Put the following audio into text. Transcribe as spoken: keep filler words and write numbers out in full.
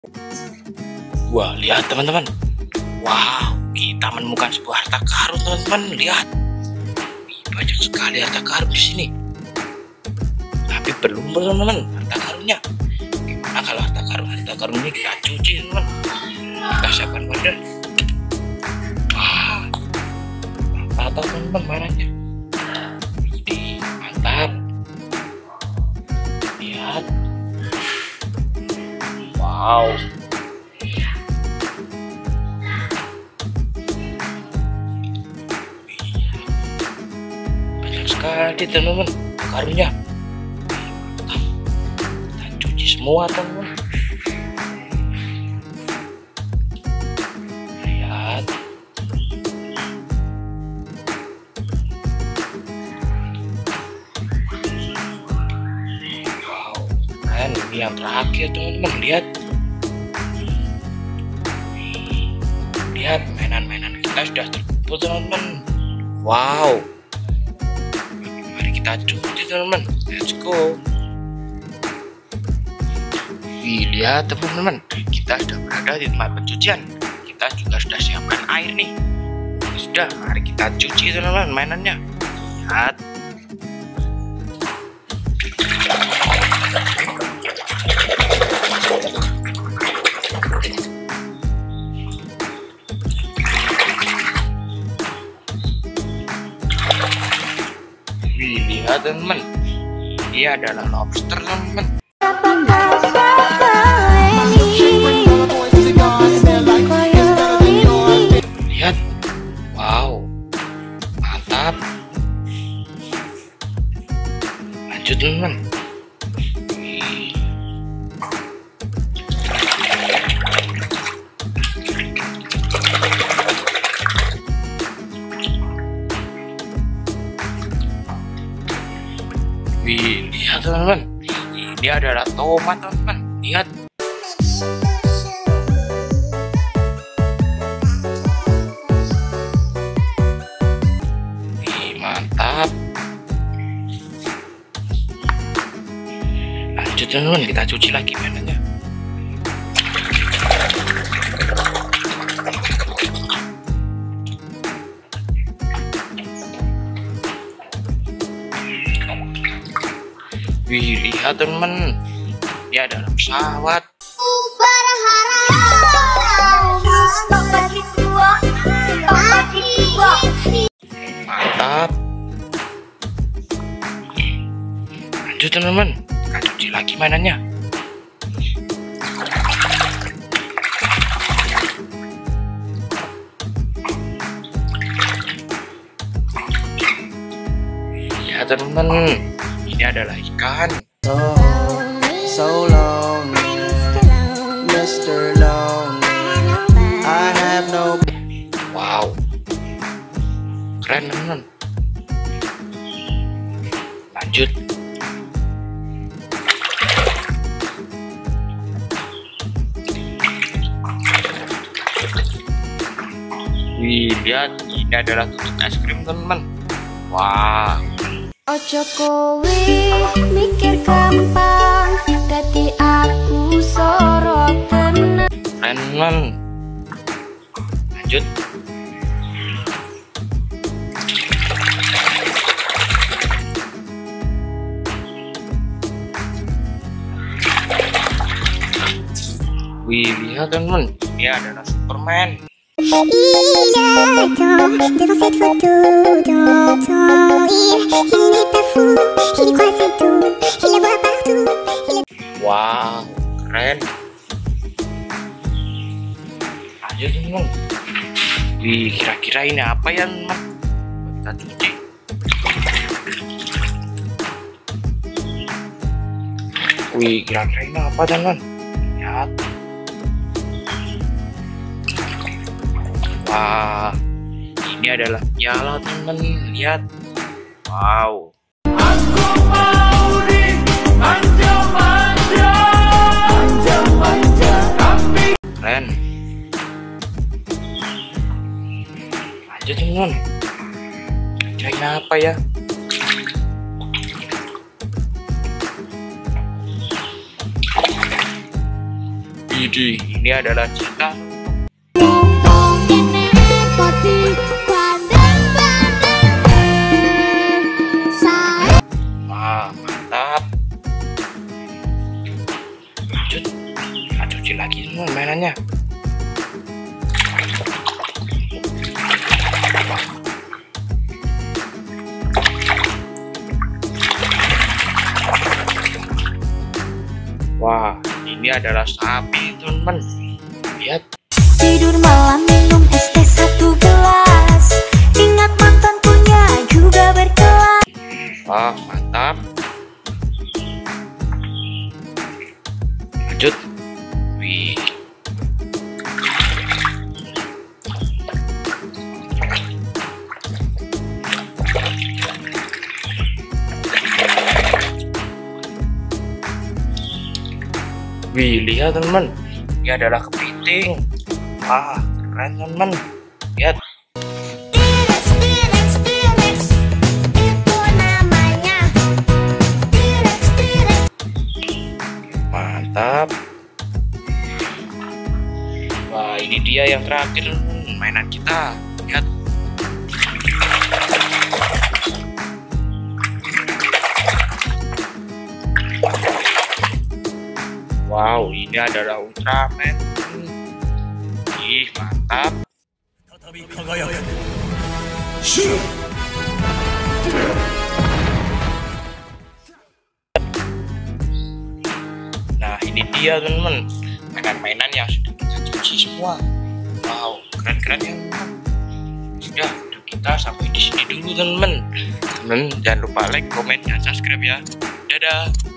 Wah, lihat teman-teman. Wow, kita menemukan sebuah harta karun teman-teman. Lihat, wih, banyak sekali harta karun di sini. Tapi belum teman-teman harta karunnya. Gimana kalau harta karun harta karun ini kita cuci teman-teman? Kita siapkan wadah. Wah, mantap teman-teman mainannya. Ini mantap. Lihat. Wow. Banyak sekali teman-teman karunnya. Kita cuci semua teman-teman. Lihat. Wow, kan ini yang terakhir teman-teman. Lihat. Lihat mainan-mainan kita sudah terkumpul teman-teman. Wow. Mari kita cuci teman-teman. Let's go. Wih, lihat teman-teman, kita sudah berada di tempat pencucian. Kita juga sudah siapkan air nih. Sudah, mari kita cuci teman-teman mainannya. Lihat. Wih, lihat teman-teman, ini adalah lobster teman-teman. Lihat, wow, mantap. Lanjut teman-teman. Wih, lihat teman-teman, ini adalah tomat teman-teman. Lihat. Wih, mantap. Lanjut teman-teman, kita cuci lagi mainannya. Wih, lihat teman-teman, ini adalah pesawat. Mantap. Lanjut teman-teman, kita cuci lagi mainannya. Lihat teman-teman, ini adalah ikan. Oh, so long, Mister Lonely. I have no. Wow, keren teman-teman. Lanjut. Wih, lihat, ini adalah tutut es krim teman-teman. Wah. Ojo kowe mikir gampang, dadi aku sorot tenan. Keren. Lanjut. Wih, lihat teman-teman, ini adalah Superman. Il attend devant cette photo d'antan. Il, il n'est pas fou, il y croit c'est tout. Il la voit partout. Il... Wow, keren. Lanjut teman-teman. Wih, kira-kira ini apa ya teman? Kita cuci. Wih, kira-kira ini apa teman? Lihat. Wah, ini adalah piala teman, lihat. Wow. Aku mau dimanja-manja, manja-manja kambing. Keren. Lanjut teman. Kira-kira apa ya? Widih, ini adalah cinta. Wah, mantap. Lanjut, kita cuci lagi semua mainannya. Wah, ini adalah sapi, teman-teman. Lihat. Tidur malam minum es teh satu gelas. Ingat mantan punya juga berkelas. Wah, mantap. Lanjut. Wih. Wih, lihat teman-teman. Ini adalah kepiting. Wah, keren teman-teman. Lihat. T-Rex, T-Rex, T-Rex, itu namanya. T-Rex, T-Rex. Mantap. Wah, ini dia yang terakhir mainan kita. Lihat. Wow, ini adalah Ultraman. Ih, mantap. Nah, ini dia teman-teman, mainan-mainan yang sudah kita cuci semua. Wow, keren-keren ya teman-teman. Sudah, untuk kita sampai di sini dulu teman-teman. Teman, jangan lupa like, komen, dan subscribe ya. Dadah.